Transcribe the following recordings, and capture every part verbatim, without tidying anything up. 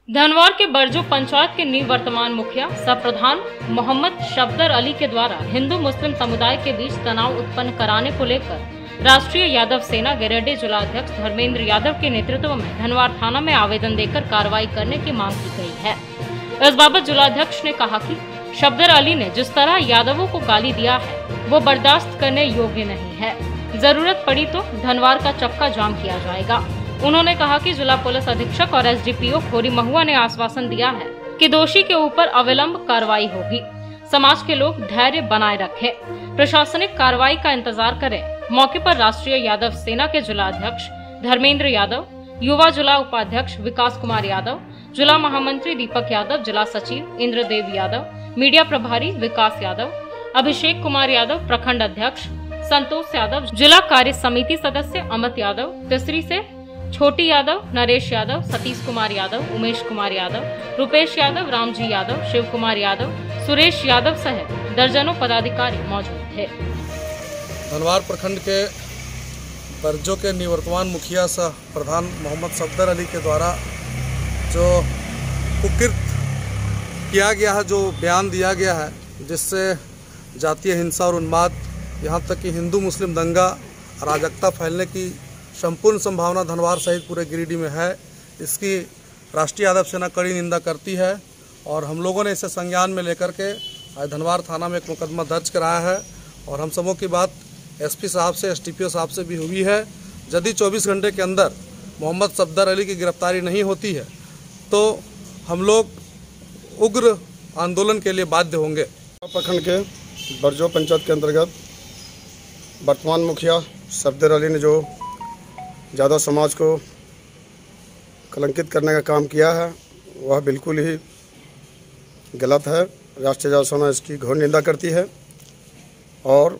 धनवार के बरजो पंचायत के निवर्तमान मुखिया सह प्रधान मोहम्मद शफदर अली के द्वारा हिंदू मुस्लिम समुदाय के बीच तनाव उत्पन्न कराने को लेकर राष्ट्रीय यादव सेना गिरिडीह जिला अध्यक्ष धर्मेंद्र यादव के नेतृत्व में धनवार थाना में आवेदन देकर कार्रवाई करने की मांग की गई है। इस बाबत जिलाध्यक्ष ने कहा कि शफदर अली ने जिस तरह यादवों को गाली दिया है वो बर्दाश्त करने योग्य नहीं है। जरूरत पड़ी तो धनवार का चक्का जाम किया जाएगा। उन्होंने कहा कि जिला पुलिस अधीक्षक और एसडीपीओ खोरी महुआ ने आश्वासन दिया है कि दोषी के ऊपर अविलंब कार्रवाई होगी। समाज के लोग धैर्य बनाए रखें, प्रशासनिक कार्रवाई का इंतजार करें। मौके पर राष्ट्रीय यादव सेना के जिला अध्यक्ष धर्मेंद्र यादव, युवा जिला उपाध्यक्ष विकास कुमार यादव, जिला महामंत्री दीपक यादव, जिला सचिव इंद्रदेव यादव, मीडिया प्रभारी विकास यादव, अभिषेक कुमार यादव, प्रखंड अध्यक्ष संतोष यादव, जिला कार्य समिति सदस्य अमित यादव, तिसरी से छोटी यादव, नरेश यादव, सतीश कुमार यादव, उमेश कुमार यादव, रुपेश यादव, रामजी यादव, शिव कुमार यादव, सुरेश यादव सहित दर्जनों पदाधिकारी मौजूद थे। धनवार प्रखंड के बरजो के निवर्तमान मुखिया सह प्रधान मोहम्मद शफदर अली के द्वारा जो कुकृत किया गया है, जो बयान दिया गया है, जिससे जातीय हिंसा और उन्माद, यहाँ तक कि हिंदू मुस्लिम दंगा अराजकता फैलने की संपूर्ण संभावना धनवार सहित पूरे गिरिडीह में है, इसकी राष्ट्रीय यादव सेना कड़ी निंदा करती है। और हम लोगों ने इसे संज्ञान में लेकर के आज धनवार थाना में एक मुकदमा दर्ज कराया है। और हम सबों की बात एसपी साहब से, एसडीपीओ साहब से भी हुई है। यदि चौबीस घंटे के अंदर मोहम्मद शफदर अली की गिरफ्तारी नहीं होती है तो हम लोग उग्र आंदोलन के लिए बाध्य होंगे। प्रखंड के बरजो पंचायत के अंतर्गत वर्तमान मुखिया शफदर अली ने जो यादव समाज को कलंकित करने का काम किया है वह बिल्कुल ही गलत है। राष्ट्रीय यादव सेना इसकी घोर निंदा करती है और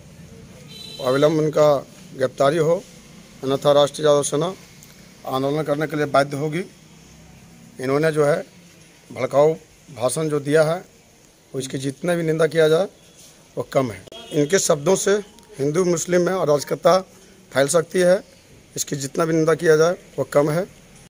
अविलंब उनका गिरफ्तारी हो, अन्यथा राष्ट्रीय यादव सेना आंदोलन करने के लिए बाध्य होगी। इन्होंने जो है भड़काऊ भाषण जो दिया है उसकी जितने भी निंदा किया जाए वो कम है। इनके शब्दों से हिंदू मुस्लिम में अराजकता फैल सकती है, इसकी जितना भी निंदा किया जाए वो कम है।